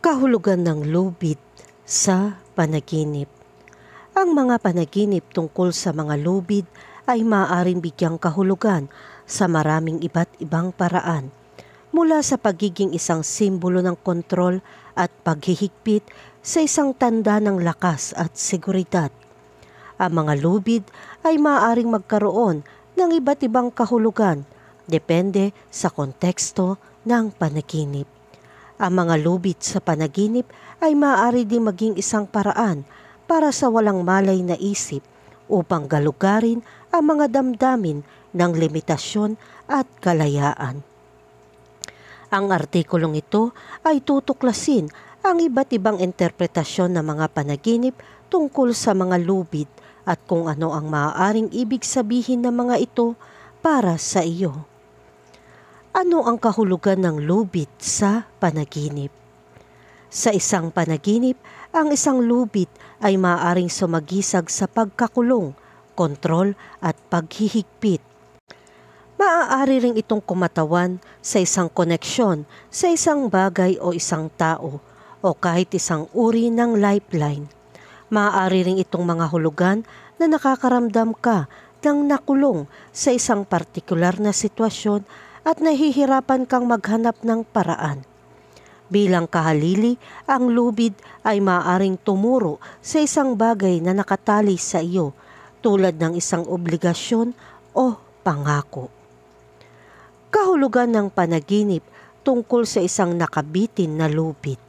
Kahulugan ng lubid sa panaginip. Ang mga panaginip tungkol sa mga lubid ay maaaring bigyang kahulugan sa maraming iba't ibang paraan, mula sa pagiging isang simbolo ng kontrol at paghihigpit sa isang tanda ng lakas at seguridad. Ang mga lubid ay maaaring magkaroon ng iba't ibang kahulugan depende sa konteksto ng panaginip. Ang mga lubid sa panaginip ay maaari ding maging isang paraan para sa walang malay na isip upang galugarin ang mga damdamin ng limitasyon at kalayaan. Ang artikulong ito ay tutuklasin ang iba't ibang interpretasyon ng mga panaginip tungkol sa mga lubid at kung ano ang maaaring ibig sabihin ng mga ito para sa iyo. Ano ang kahulugan ng lubid sa panaginip? Sa isang panaginip, ang isang lubid ay maaaring sumagisag sa pagkakulong, kontrol at paghihigpit. Maaari ring itong kumatawan sa isang koneksyon sa isang bagay o isang tao o kahit isang uri ng lifeline. Maaari ring itong mga hulugan na nakakaramdam ka ng nakulong sa isang partikular na sitwasyon at nahihirapan kang maghanap ng paraan. Bilang kahalili, ang lubid ay maaaring tumuro sa isang bagay na nakatali sa iyo tulad ng isang obligasyon o pangako. Kahulugan ng panaginip tungkol sa isang nakabitin na lubid.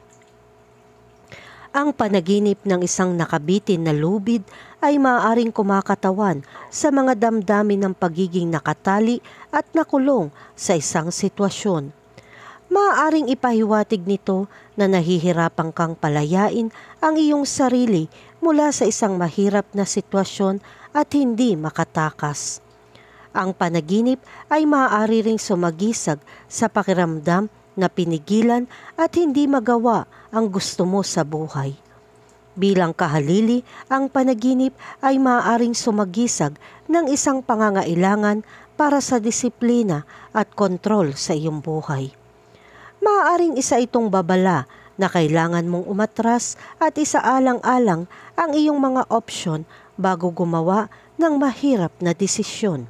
Ang panaginip ng isang nakabitin na lubid ay maaaring kumakatawan sa mga damdamin ng pagiging nakatali at nakulong sa isang sitwasyon. Maaaring ipahiwatig nito na nahihirapan kang palayain ang iyong sarili mula sa isang mahirap na sitwasyon at hindi makatakas. Ang panaginip ay maaari ring sumagisag sa pakiramdam na pinigilan at hindi magawa ang gusto mo sa buhay. Bilang kahalili, ang panaginip ay maaaring sumagisag ng isang pangangailangan para sa disiplina at kontrol sa iyong buhay. Maaaring isa itong babala na kailangan mong umatras at isaalang-alang ang iyong mga opsyon bago gumawa ng mahirap na desisyon.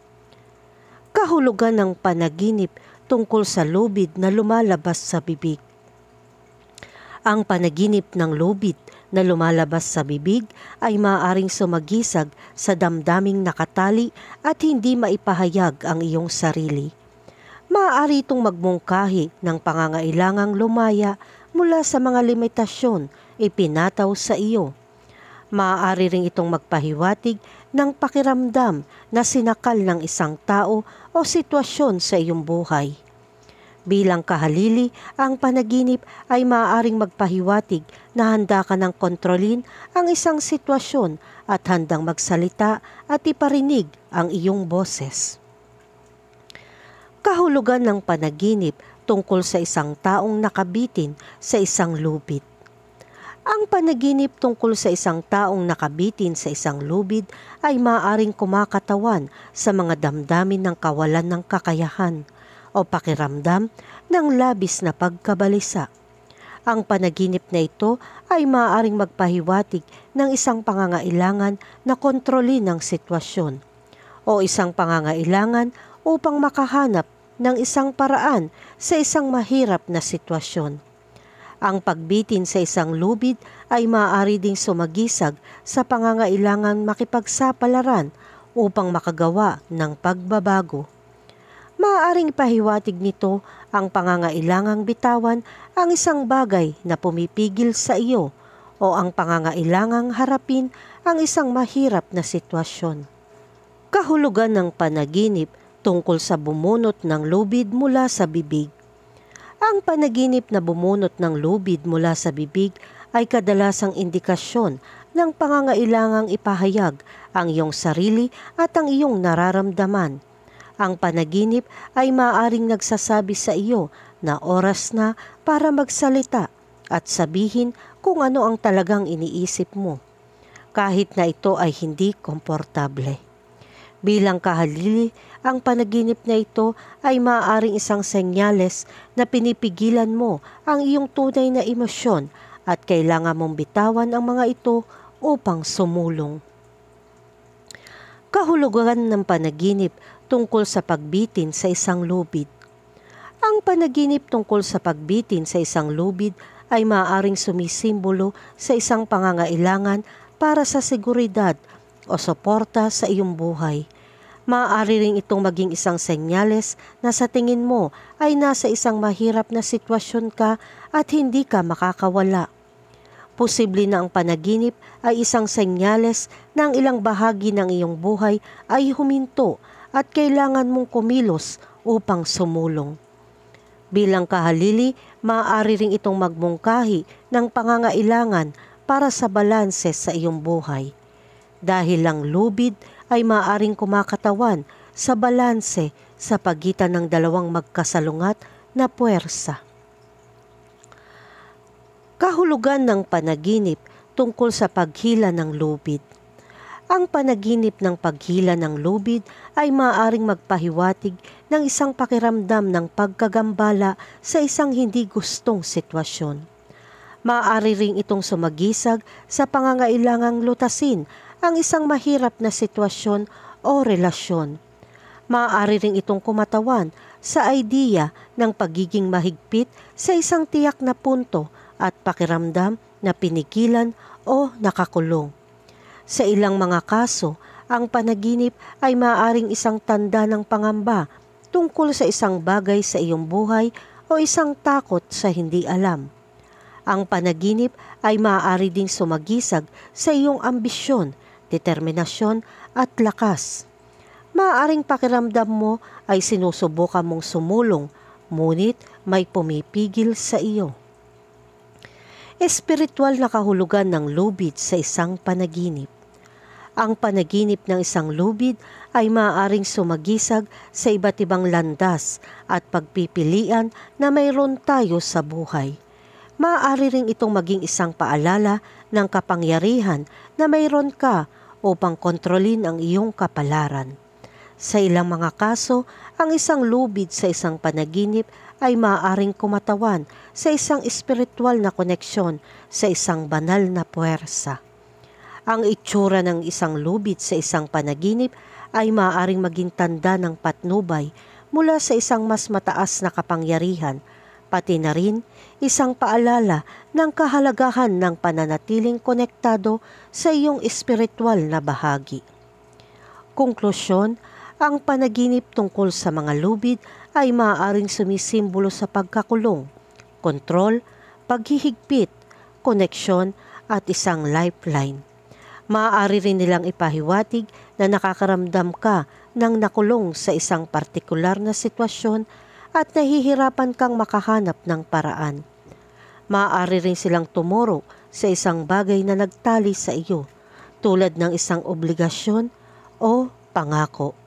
Kahulugan ng panaginip tungkol sa lubid na lumalabas sa bibig. Ang panaginip ng lubid na lumalabas sa bibig ay maaaring sumagisag sa damdaming nakatali at hindi maipahayag ang iyong sarili. Maaari itong magmungkahi ng pangangailangang lumaya mula sa mga limitasyon ipinataw sa iyo. Maaari ring itong magpahiwatig ng pakiramdam na sinakal ng isang tao o sitwasyon sa iyong buhay. Bilang kahalili, ang panaginip ay maaaring magpahiwatig na handa ka ng kontrolin ang isang sitwasyon at handang magsalita at iparinig ang iyong boses. Kahulugan ng panaginip tungkol sa isang taong nakabitin sa isang lubid. Ang panaginip tungkol sa isang taong nakabitin sa isang lubid ay maaaring kumakatawan sa mga damdamin ng kawalan ng kakayahan o pakiramdam ng labis na pagkabalisa. Ang panaginip na ito ay maaaring magpahiwatig ng isang pangangailangan na kontrolin ang sitwasyon o isang pangangailangan upang makahanap ng isang paraan sa isang mahirap na sitwasyon. Ang pagbitin sa isang lubid ay maaari ding sumagisag sa pangangailangan makipagsapalaran upang makagawa ng pagbabago. Maaaring ipahiwatig nito ang pangangailangang bitawan ang isang bagay na pumipigil sa iyo o ang pangangailangang harapin ang isang mahirap na sitwasyon. Kahulugan ng panaginip tungkol sa bumunot ng lubid mula sa bibig. Ang panaginip na bumunot ng lubid mula sa bibig ay kadalasang indikasyon ng pangangailangang ipahayag ang iyong sarili at ang iyong nararamdaman. Ang panaginip ay maaaring nagsasabi sa iyo na oras na para magsalita at sabihin kung ano ang talagang iniisip mo, kahit na ito ay hindi komportable. Bilang kahalili, ang panaginip na ito ay maaaring isang senyales na pinipigilan mo ang iyong tunay na emosyon at kailangan mong bitawan ang mga ito upang sumulong. Kahulugan ng panaginip tungkol sa pagbitin sa isang lubid. Ang panaginip tungkol sa pagbitin sa isang lubid ay maaaring sumisimbolo sa isang pangangailangan para sa seguridad o suporta sa iyong buhay. Maaari rin itong maging isang senyales na sa tingin mo ay nasa isang mahirap na sitwasyon ka at hindi ka makakawala. Posible na ang panaginip ay isang senyales na ang ilang bahagi ng iyong buhay ay huminto at kailangan mong kumilos upang sumulong. Bilang kahalili, maaari rin itong magmungkahi ng pangangailangan para sa balanse sa iyong buhay. Dahil ang lubid ay maaaring kumakatawan sa balanse sa pagitan ng dalawang magkasalungat na puwersa. Kahulugan ng panaginip tungkol sa paghila ng lubid. Ang panaginip ng paghila ng lubid ay maaaring magpahiwatig ng isang pakiramdam ng pagkagambala sa isang hindi gustong sitwasyon. Maaari ring itong sumagisag sa pangangailangang lutasin ang isang mahirap na sitwasyon o relasyon. Maaari ring itong kumatawan sa idea ng pagiging mahigpit sa isang tiyak na punto at pakiramdam na pinigilan o nakakulong. Sa ilang mga kaso, ang panaginip ay maaaring isang tanda ng pangamba tungkol sa isang bagay sa iyong buhay o isang takot sa hindi alam. Ang panaginip ay maaari ding sumagisag sa iyong ambisyon, determinasyon at lakas. Maaaring pakiramdam mo ay sinusubukan mong sumulong, ngunit may pumipigil sa iyo. Espiritual na kahulugan ng lubid sa isang panaginip. Ang panaginip ng isang lubid ay maaaring sumagisag sa iba't ibang landas at pagpipilian na mayroon tayo sa buhay. Maaari ring itong maging isang paalala ng kapangyarihan na mayroon ka upang kontrolin ang iyong kapalaran. Sa ilang mga kaso, ang isang lubid sa isang panaginip ay maaaring kumatawan sa isang espiritual na koneksyon sa isang banal na puwersa. Ang itsura ng isang lubid sa isang panaginip ay maaaring maging tanda ng patnubay mula sa isang mas mataas na kapangyarihan, pati na rin isang paalala ng kahalagahan ng pananatiling konektado sa iyong espiritual na bahagi. Konklusyon, ang panaginip tungkol sa mga lubid ay maaaring sumisimbolo sa pagkakulong, kontrol, paghihigpit, koneksyon at isang lifeline. Maaari rin nilang ipahiwatig na nakakaramdam ka ng nakulong sa isang partikular na sitwasyon at nahihirapan kang makahanap ng paraan. Maaari rin silang tumuro sa isang bagay na nagtali sa iyo, tulad ng isang obligasyon o pangako.